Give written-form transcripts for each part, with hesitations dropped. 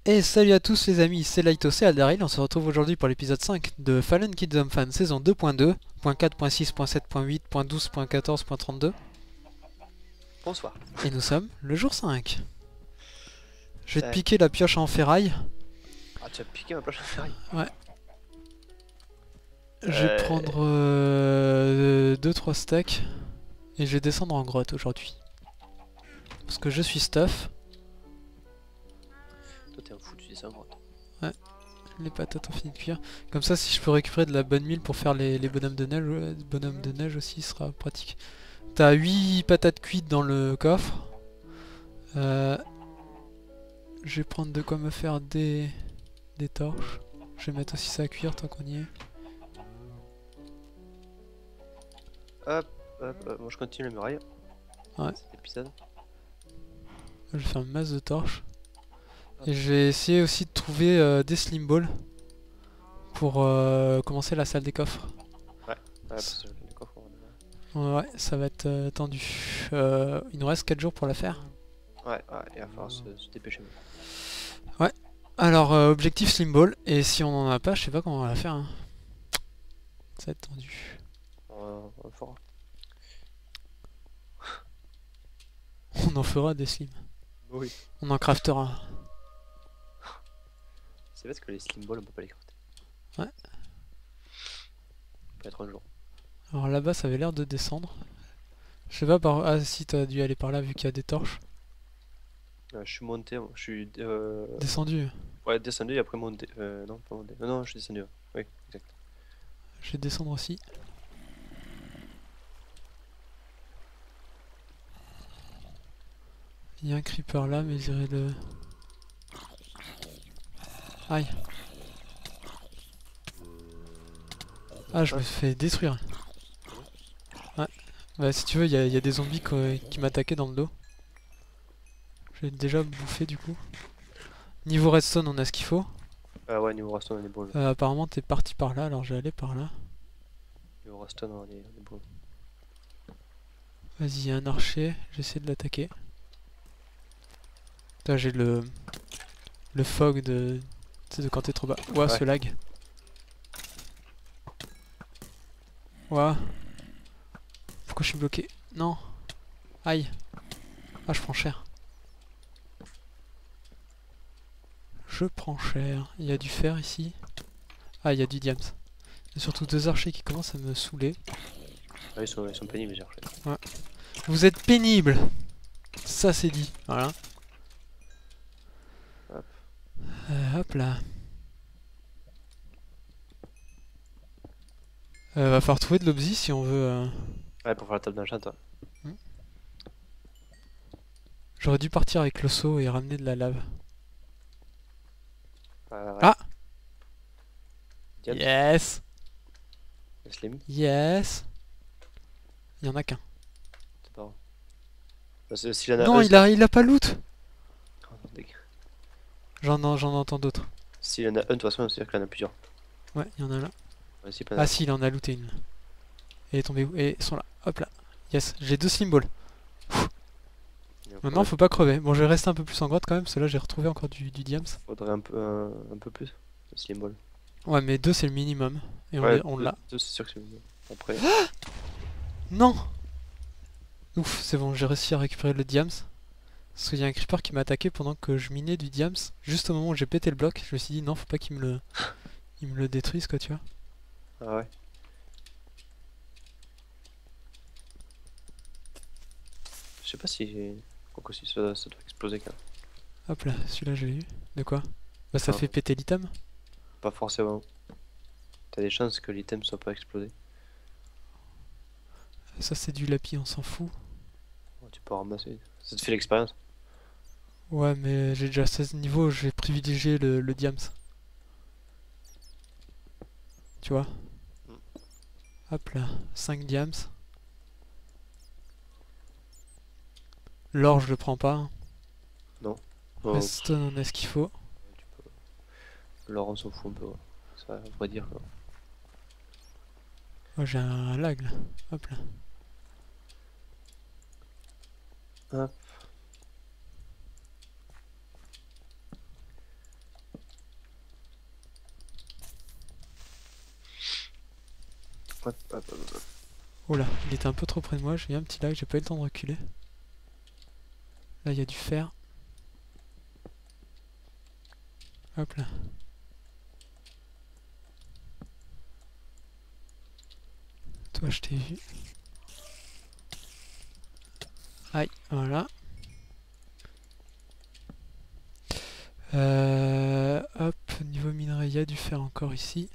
Et salut à tous les amis, c'est Laito, c'est Aldaril, on se retrouve aujourd'hui pour l'épisode 5 de Fallen Kingdom Fan saison 2.2, .4.6.7.8.12.14.32. Bonsoir. Et nous sommes le jour 5. Je vais te Ça- piquer la pioche en ferraille. Ah, tu as piqué ma planche à ferraille. Ouais. Je vais prendre 2-3 stacks et je vais descendre en grotte aujourd'hui. Parce que je suis stuff. Toi, t'es un fou, tu dis ça en grotte. Les patates ont fini de cuire. Comme ça, si je peux récupérer de la bonne mille pour faire les bonhommes de neige aussi, ce sera pratique. T'as 8 patates cuites dans le coffre. Je vais prendre de quoi me faire des torches. Je vais mettre aussi ça à cuire tant qu'on y est. Hop, moi je continue la muraille. Ouais. Cet épisode. Je vais faire une masse de torches. Et je vais essayer aussi de trouver des slim balls pour commencer la salle des coffres. Ouais, parce que le coffre, on a... Ouais, ça va être tendu. Il nous reste 4 jours pour la faire. Ouais, il va falloir se dépêcher. Alors, objectif slim ball. Et si on en a pas, je sais pas comment on va la faire. Hein. Ça va être tendu. On le fera. On en fera des slims. Oui. On en craftera. C'est parce que les slim balls, on peut pas les crafter. Ouais. Peut-être un jour. Alors là-bas, ça avait l'air de descendre. Je sais pas par... Ah si, t'as dû aller par là vu qu'il y a des torches. Je suis monté, je suis... Descendu. Ouais, descendu et après monté. Non, pas monté. Non, je suis descendu. Oui, exact. Je vais descendre aussi. Il y a un creeper là, mais j'irai le... Aïe. Ah, je me fais détruire. Ouais. Bah si tu veux, il y a des zombies qui m'attaquaient dans le dos. J'ai déjà bouffé du coup. Niveau redstone, on a ce qu'il faut. Ouais, niveau Raston, on est bon. Apparemment, t'es parti par là, alors je vais aller par là. Niveau Raston, on est bon. Vas-y, il y a un archer, j'essaie de l'attaquer. Là, j'ai le fog de... Tu sais, de quand t'es trop bas. Ouah, Ouais. ce lag. Ouah. Pourquoi je suis bloqué? Non. Aïe. Ah, je prends cher. Je prends cher. Il y a du fer ici. Ah, il y a du diams. Il y a surtout deux archers qui commencent à me saouler. Ah, ils sont pénibles, les archers. Vous êtes pénibles. Ça, c'est dit. Voilà. Hop. Hop là. Va falloir trouver de l'obsi si on veut... Ouais, pour faire la table d'enchant, toi. J'aurais dû partir avec le seau et ramener de la lave. Ouais. Ah! Diams. Yes! Slim, Yes! Il y en a qu'un. c'est pas grave. Parce que s'il en a Non, un, il a pas loot! Oh, non, dég. J'en entends d'autres. S'il en a un, de toute façon, c'est-à-dire qu'il en a plusieurs. Ouais, il y en a là. Ouais, si, pas Ah si, il en a looté une. Elle est tombée où? Et ils sont là. Hop là. Yes, j'ai deux slim balls. Maintenant, faut pas crever. Bon, je vais rester un peu plus en grotte quand même, parce que là, j'ai retrouvé encore du diams. Faudrait un peu plus. Le slim ball. Ouais, mais deux, c'est le minimum. Et Ouais, on l'a. deux, c'est sûr que c'est mieux. Après, Non! Ouf, c'est bon, j'ai réussi à récupérer le diams. Parce qu'il y a un creeper qui m'a attaqué pendant que je minais du diams. Juste au moment où j'ai pété le bloc, je me suis dit non, faut pas qu'il me le détruise, quoi, tu vois. ah ouais. Je sais pas si. Quoique si ça doit exploser quand même. Hop là, celui-là, je l'ai eu. De quoi? Bah, ça Ah. fait péter l'item. Pas forcément. T'as des chances que l'item soit pas explosé. Ça, c'est du lapis, on s'en fout. Oh, tu peux ramasser. Ça te fait l'expérience. Ouais, mais j'ai déjà 16 niveaux, je vais privilégier le diams. Tu vois? Hop là, 5 diams. L'or, je le prends pas. Hein. Non. Oh, Redstone, on a ce qu'il faut. tu peux. L'or, on s'en fout un peu. Ouais. Ça, on pourrait dire. Quoi. Oh, j'ai un lag là. Hop là. Hop. Hop, hop, hop, hop. Oh là, il était un peu trop près de moi, j'ai eu un petit lag, j'ai pas eu le temps de reculer. Là il y a du fer. Hop là. Toi je t'ai vu. Aïe, voilà. Hop, niveau minerai, il y a du fer encore ici.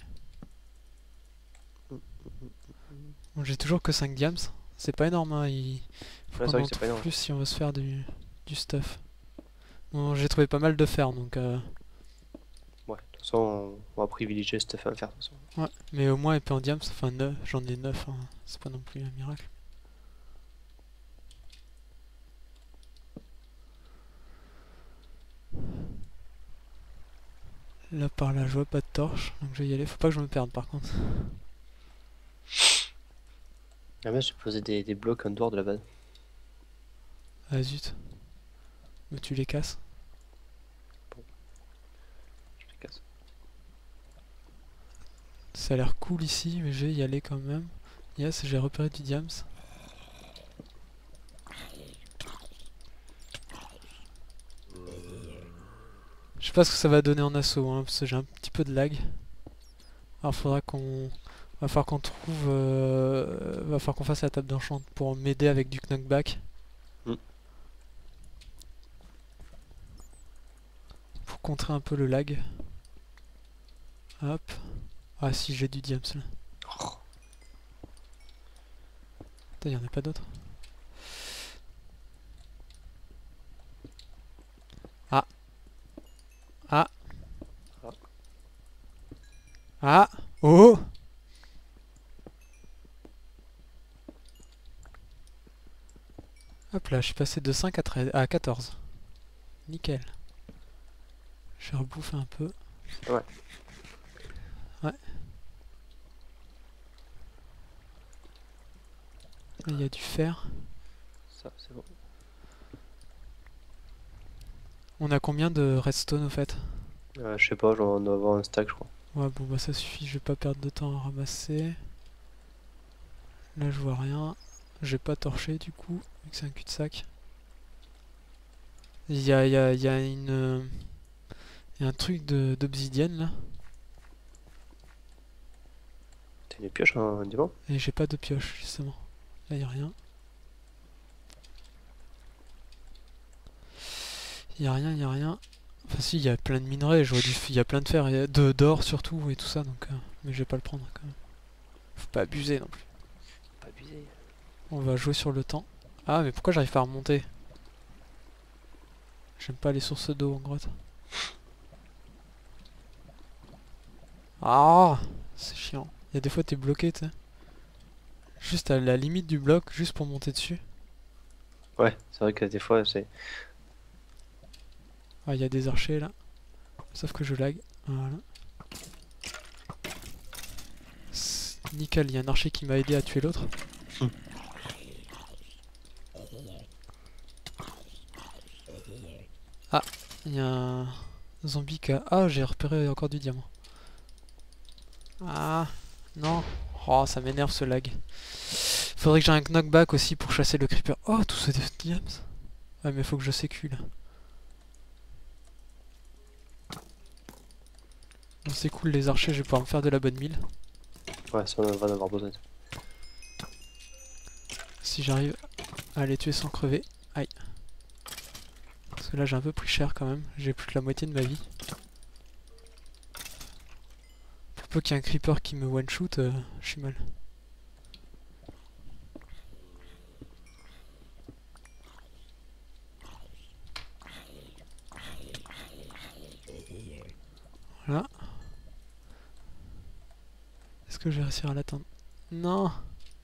Bon, j'ai toujours que 5 diams. C'est pas énorme, hein. Il faut Ouais, c'est qu'on vrai en que c'est pas trouve énorme. plus si on veut se faire du stuff. Bon, j'ai trouvé pas mal de fer donc. Ouais, de toute façon, on va privilégier cette fin à faire de toute façon. Ouais, mais au moins épée en diams, enfin 9, j'en ai 9, hein. C'est pas non plus un miracle. Là par là je vois pas de torche, donc je vais y aller. Faut pas que je me perde par contre. Ah mais j'ai posé des blocs en dehors de la base. Ah zut. Mais tu les casses. Je les casse. Ça a l'air cool ici, mais je vais y aller quand même. Yes, j'ai repéré du diams. Je sais pas ce que ça va donner en assaut, hein, parce que j'ai un petit peu de lag. Alors faudra qu'on... Va falloir qu'on trouve... Va falloir qu'on fasse la table d'enchant pour m'aider avec du knockback. Mm. Pour contrer un peu le lag. Hop. Ah si, j'ai du diams là. Putain, y'en a pas d'autres. Ah. Ah. Ah. Ah. Oh. Hop là, je suis passé de 5 à 13, à 14. Nickel. Je vais rebouffer un peu. Ouais. Ouais. Là, il y a du fer. Ça, c'est bon. On a combien de redstone au fait? Je sais pas, on doit avoir un stack, je crois. Ouais, bon bah ça suffit, je vais pas perdre de temps à ramasser. Là je vois rien. J'ai pas torché du coup, vu que c'est un cul-de-sac. Il y a une... Il y a un truc d'obsidienne là. T'as une pioche en diamant? Et j'ai pas de pioche justement. Là y a rien. Y a rien, y a rien. Enfin si, il y a plein de minerais, il y a plein de fer, d'or surtout et tout ça, donc... mais je vais pas le prendre quand même. Faut pas abuser non plus. Pas abusé. On va jouer sur le temps. Ah mais pourquoi j'arrive pas à remonter? J'aime pas les sources d'eau en grotte. Ah, c'est chiant. Il y a des fois t'es bloqué, tu sais. Juste à la limite du bloc, juste pour monter dessus. Ouais, c'est vrai que des fois, c'est... Ah, il y a des archers là. Sauf que je lag. Voilà. Nickel, il y a un archer qui m'a aidé à tuer l'autre. Ah, il y a un zombie qui a... Ah, j'ai repéré encore du diamant. Ah, non. Oh, ça m'énerve ce lag. Faudrait que j'ai un knockback aussi pour chasser le creeper. Oh, tout ce diams. Ouais, mais faut que je sécu là. Bon, c'est cool les archers, je vais pouvoir me faire de la bonne mille. Ouais, ça on va en avoir besoin. Si j'arrive à les tuer sans crever. Aïe. Parce que là j'ai un peu pris cher quand même. J'ai plus que la moitié de ma vie. Pour peu qu'il y ait un creeper qui me one-shoot, je suis mal. Voilà. Est-ce que je vais réussir à l'atteindre? Non.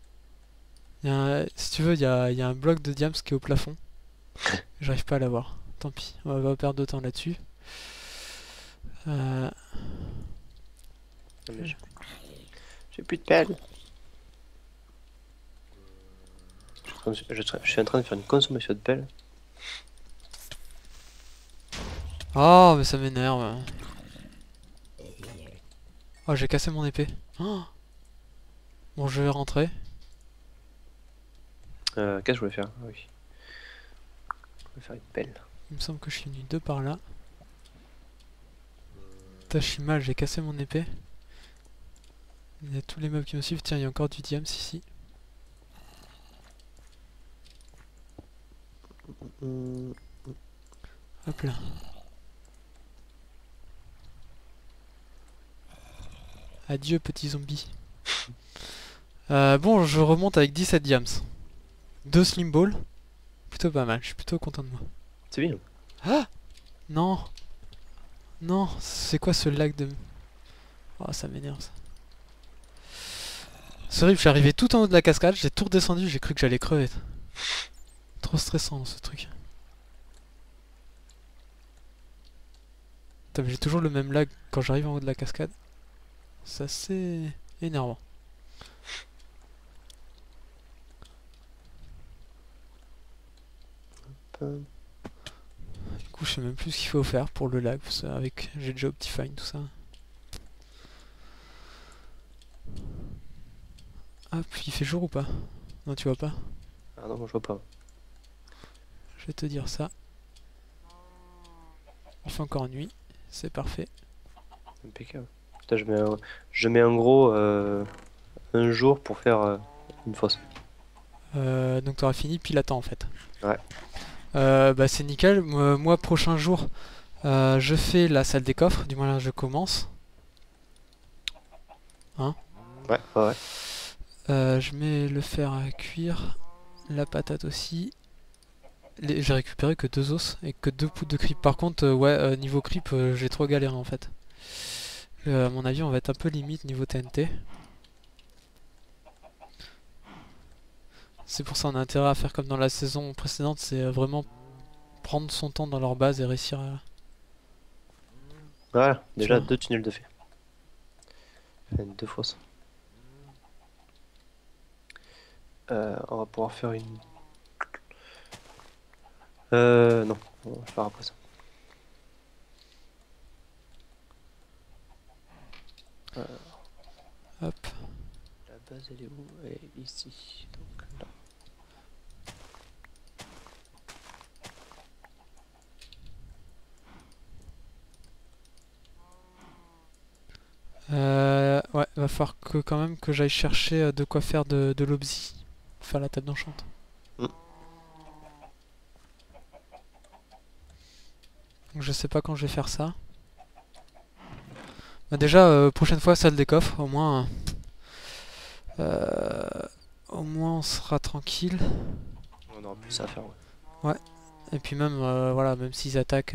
Si tu veux, il y a un bloc de diams qui est au plafond. J'arrive pas à l'avoir. Tant pis, on va pas perdre de temps là-dessus. Ah, mais j'ai plus de pelle. Je suis en train de faire une consommation de pelle. Oh, mais ça m'énerve. Oh, j'ai cassé mon épée. Oh, Bon, je vais rentrer. Qu'est-ce que je voulais faire? Ah oui. Je voulais faire une pelle. Il me semble que je suis venu de par là. Putain, je suis mal, j'ai cassé mon épée. Il y a tous les mobs qui me suivent. Tiens, il y a encore du diams ici. Hop là. Adieu, petit zombie. Bon, je remonte avec 17 diams. 2 slim balls. Plutôt pas mal, je suis plutôt content de moi. C'est bien. Ah non. Non, c'est quoi ce lag de... Oh, ça m'énerve ça. C'est horrible, je suis arrivé tout en haut de la cascade, j'ai tout redescendu, j'ai cru que j'allais crever. Trop stressant ce truc. Putain, mais j'ai toujours le même lag quand j'arrive en haut de la cascade. C'est assez énervant. Du coup, je sais même plus ce qu'il faut faire pour le lag, parce que avec j'ai déjà Optifine tout ça. Hop, il fait jour ou pas? Non, tu vois pas? Ah non, moi je vois pas. Je vais te dire ça. Il fait encore nuit, c'est parfait. Impeccable. Putain, je mets en gros un jour pour faire une fosse. Donc t'auras fini pile à temps en fait. Ouais. Bah c'est nickel. Moi prochain jour, je fais la salle des coffres. Du moins là je commence. Hein? Ouais, ouais, ouais. Je mets le fer à cuire, la patate aussi. J'ai récupéré que 2 os et que 2 poudres de creep. Par contre, ouais, niveau creep, j'ai trop galéré en fait. À mon avis, on va être un peu limite niveau TNT. C'est pour ça on a intérêt à faire comme dans la saison précédente, c'est vraiment prendre son temps dans leur base et réussir à... Voilà, déjà vois. 2 tunnels de fait. Enfin, 2 fosses. On va pouvoir faire une... non, on va faire après ça. Hop. La base elle est où? Elle est ici, donc là. Ouais, va falloir que quand même que j'aille chercher de quoi faire de l'obsi. Pour faire la table d'enchante. Mm. Donc je sais pas quand je vais faire ça. Bah déjà, prochaine fois, salle des coffres, au moins... au moins on sera tranquille. On aura plus ça à faire, ouais. Et puis même, voilà, même s'ils attaquent...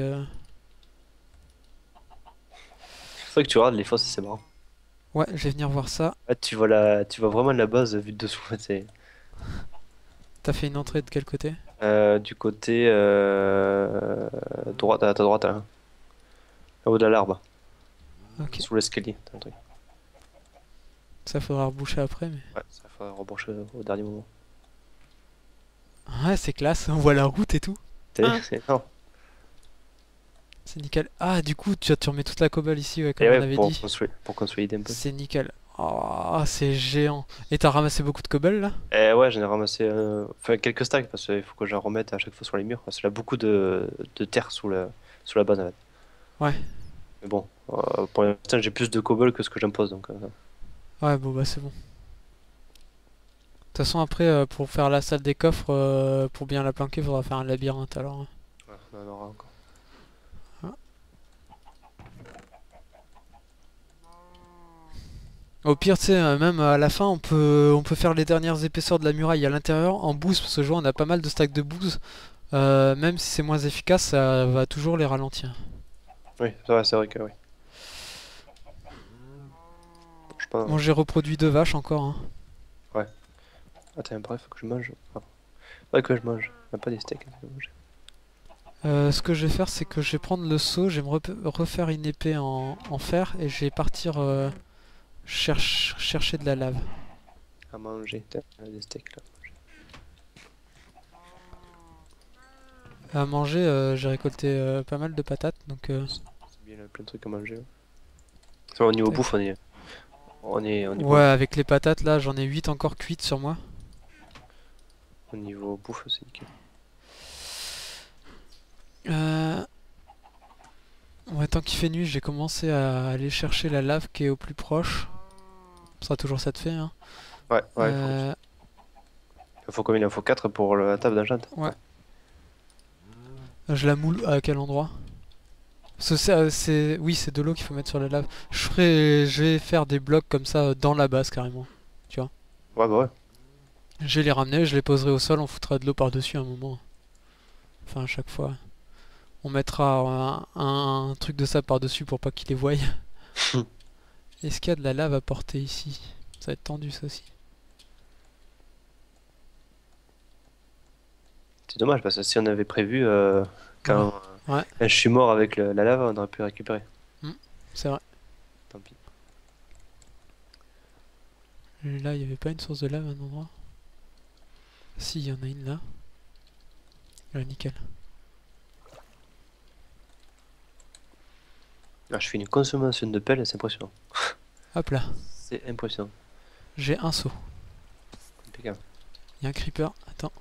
C'est vrai que tu regardes les fosses, c'est marrant. Ouais, je vais venir voir ça. Là, tu vois vraiment la base vue de dessous. C'est T'as fait une entrée de quel côté? du côté droite, à ta droite, là. Au-haut de l'arbre, Ok. sous l'escalier. T'as un truc. Ça faudra reboucher après, mais... Ouais, ça faut rebrancher au dernier moment. Ouais, c'est classe, on voit la route et tout. T'as Ah. vu? C'est énorme. C'est nickel. Ah, du coup, tu remets toute la cobble ici, ouais, comme Et on ouais, avait dit. pour consolider un peu. C'est nickel. Oh, c'est géant. Et t'as ramassé beaucoup de cobble là? Et ouais, j'en ai ramassé enfin, quelques stacks parce qu'il faut que j'en remette à chaque fois sur les murs. Parce qu'il y a beaucoup de terre sous la base en fait. Ouais. Mais bon, pour l'instant j'ai plus de cobble que ce que j'impose donc. Ouais, bon bah c'est bon. De toute façon, après, pour faire la salle des coffres, pour bien la planquer, faudra faire un labyrinthe alors. Ouais, on en aura encore. Ah. Au pire, tu sais, même à la fin, on peut faire les dernières épaisseurs de la muraille à l'intérieur en bouse, parce que je vois on a pas mal de stacks de bouse. Même si c'est moins efficace, ça va toujours les ralentir. Oui, c'est vrai que oui. Je pense. Bon, j'ai reproduit 2 vaches encore. Hein. Attends, bref, faut que je mange. Ah. Ouais, que je mange. Il n'y a pas des steaks à manger. Ce que je vais faire, c'est que je vais prendre le seau, je vais me refaire une épée en fer et je vais partir chercher de la lave. À manger, t'as des steaks là. À manger, j'ai récolté pas mal de patates, donc C'est bien, il y a plein de trucs à manger. Ouais. C'est vrai, au niveau tac. bouffe, on est Ouais, bon. avec les patates là, j'en ai 8 encore cuites sur moi. Au niveau bouffe, c'est nickel. Euh... Ouais, tant qu'il fait nuit, j'ai commencé à aller chercher la lave qui est au plus proche. Ce sera toujours ça de fait, hein. Ouais, ouais, Euh... il faut combien? Il en faut 4 pour la table d'enchant. Ouais, je la moule à quel endroit? Oui, c'est de l'eau qu'il faut mettre sur la lave. Je vais faire des blocs comme ça dans la base carrément. Tu vois. Ouais, bah ouais. Je vais les ramener, je les poserai au sol, on foutra de l'eau par-dessus à un moment. Enfin, à chaque fois. On mettra un truc de ça par-dessus pour pas qu'ils les voient. Est-ce qu'il y a de la lave à porter ici? Ça va être tendu ça aussi. C'est dommage parce que si on avait prévu, Ouais, quand, ouais, quand je suis mort avec la lave, on aurait pu récupérer. hmm, c'est vrai. Tant pis. Là, il n'y avait pas une source de lave à un endroit? Si, il y en a une là. Là, nickel. Ah, je fais une consommation de pelle, c'est impressionnant. Hop là, C'est impressionnant. j'ai un seau. Impeccable. Il y a un creeper, attends.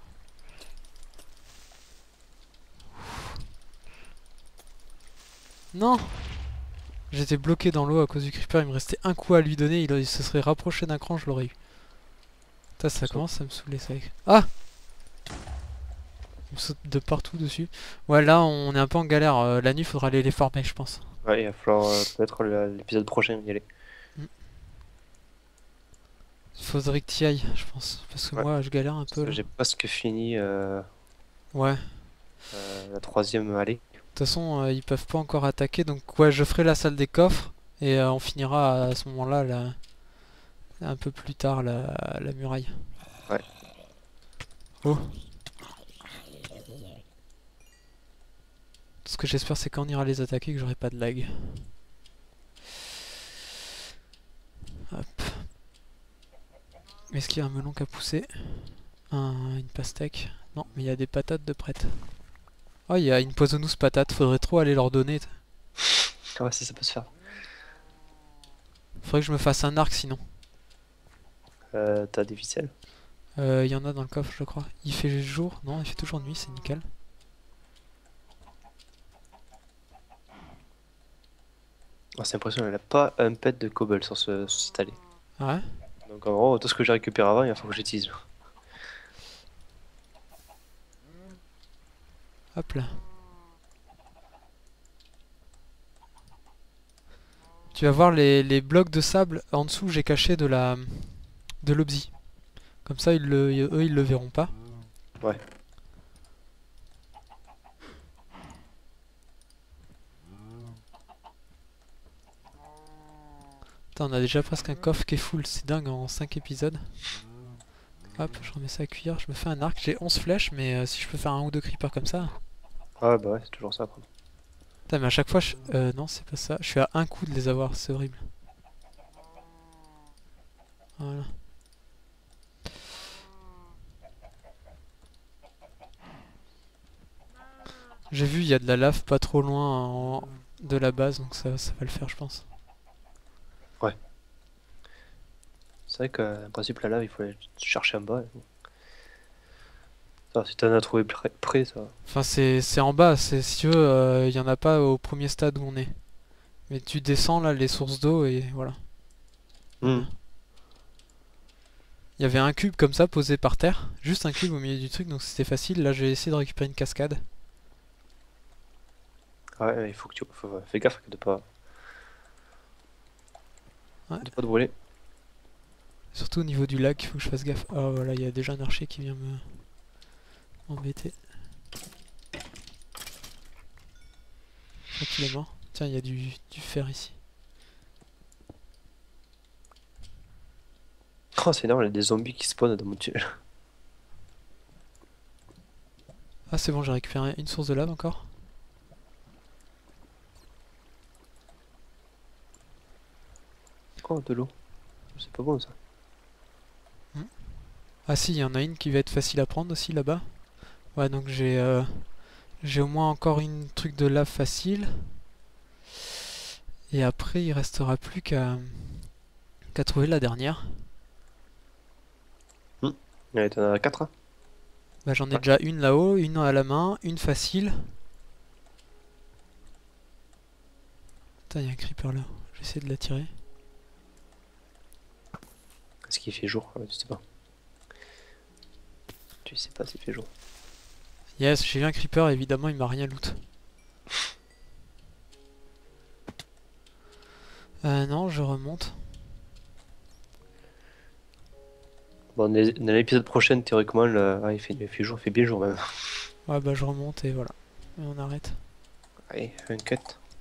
Non! J'étais bloqué dans l'eau à cause du creeper, il me restait un coup à lui donner, il se serait rapproché d'un cran, je l'aurais eu. Putain, ça commence à me saouler ça. Ah! Il me saute de partout dessus. Ouais, là, on est un peu en galère. La nuit, faudra aller les farmer, je pense. Ouais, il va falloir peut-être l'épisode prochain y aller. Mm. Faudrait que t'y ailles, je pense. Parce que Ouais. moi, je galère un peu là. J'ai presque fini Ouais. la troisième allée. De toute façon, ils peuvent pas encore attaquer. Donc, ouais, je ferai la salle des coffres. Et on finira à ce moment-là, un peu plus tard, la muraille. Ouais. Oh. Ce que j'espère, c'est quand on ira les attaquer que j'aurai pas de lag. Hop. Est-ce qu'il y a un melon qui a poussé? Une pastèque? Non, mais il y a des patates de prête. Oh, il y a une poisonous patate, faudrait trop aller leur donner. Ah ouais, ça peut se faire. Faudrait que je me fasse un arc sinon. T'as des ficelles? Il y en a dans le coffre, je crois. Il fait jour? Non, il fait toujours nuit, c'est nickel. Ah, c'est impressionnant, elle a pas un pet de cobble sur cette allée. Ah ouais? Donc en gros, tout ce que j'ai récupéré avant, il va falloir que j'utilise. Hop là. Tu vas voir les blocs de sable en dessous, j'ai caché de l'obsi. Comme ça, eux, ils le verront pas. Ouais. Putain, on a déjà presque un coffre qui est full, c'est dingue en 5 épisodes. Hop, je remets ça à cuire, je me fais un arc, j'ai 11 flèches, mais si je peux faire un ou deux creepers comme ça. Ouais, bah ouais, c'est toujours ça à prendre. Putain, mais à chaque fois, non, c'est pas ça. Je suis à un coup de les avoir, c'est horrible. Voilà. J'ai vu, il y a de la lave pas trop loin de la base, donc ça va le faire, je pense. Ouais. C'est vrai qu'en principe, la lave, il faut aller chercher en bas. Ça, si t'en as trouvé près, ça. Enfin, c'est en bas, si tu veux, il y en a pas au premier stade où on est. Mais tu descends là, les sources d'eau, et voilà. Hmm. Il y avait un cube comme ça posé par terre, juste un cube au milieu du truc, donc c'était facile. Là, je vais essayer de récupérer une cascade. Ouais, il faut que fais gaffe Ouais. de pas te brûler. Surtout au niveau du lac, il faut que je fasse gaffe. Oh voilà, il y a déjà un archer qui vient m'embêter. Je crois qu'il est mort. Tiens, il y a du fer ici. Oh, c'est énorme, il y a des zombies qui spawnent dans mon tunnel. Ah, c'est bon, j'ai récupéré une source de lave encore. Oh, de l'eau. C'est pas bon ça. Ah si, il y en a une qui va être facile à prendre aussi là-bas. Ouais, donc j'ai au moins encore une truc de lave facile. Et après, il restera plus qu'à Qu'a trouvé la dernière? Ouais, t'en as 4 hein. Bah j'en ai Ouais. déjà une là-haut, une à la main, une facile. Putain, y'a un creeper là. Je vais essayer de l'attirer. Est-ce qu'il fait jour? Ouais, tu sais pas. Tu sais pas s'il fait jour. Yes, j'ai vu un creeper, évidemment il m'a rien loot. Non, je remonte. Bon, dans l'épisode prochain, théoriquement, il fait jour, il fait bien jour même. Ouais bah je remonte et voilà. Et on arrête. Allez, un cut.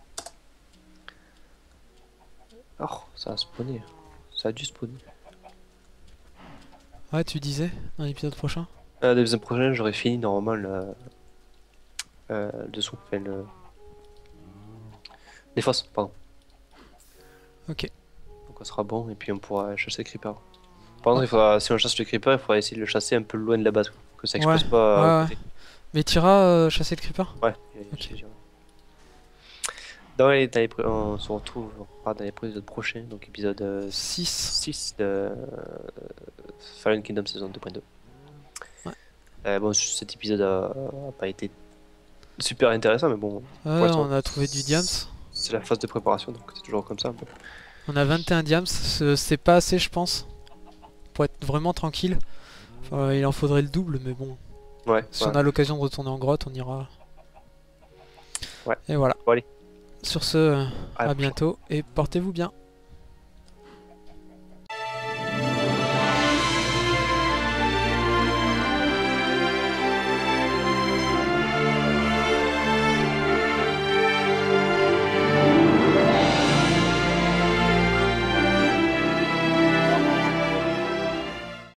Oh, ça a spawné. Ça a dû spawner. Ouais, tu disais dans l'épisode prochain? L'épisode prochain, j'aurais fini normalement le dessous. Enfin, les fosses, pardon. Ok. Donc on sera bon et puis on pourra chasser le creeper. Par contre, il faudra, si on chasse le creeper, il faudra essayer de le chasser un peu loin de la base, quoi. Que ça Ouais, explose pas à ouais. côté. Mais t'iras chasser le creeper? Ouais, Ok. je te dirai. On se retrouve dans l'épisode prochain, donc épisode 6. 6 de Fallen Kingdom saison 2.2. Ouais. Bon, cet épisode a pas été super intéressant, mais bon, pour Ouais, l'instant, on a trouvé du diams. c'est la phase de préparation, donc c'est toujours comme ça un peu. On a 21 diams, c'est pas assez je pense. Pour être vraiment tranquille. Enfin, il en faudrait le double, mais bon. Ouais, Si ouais. on a l'occasion de retourner en grotte, on ira. Ouais. Et voilà. Bon, allez. Sur ce, À la à bientôt et portez-vous bien.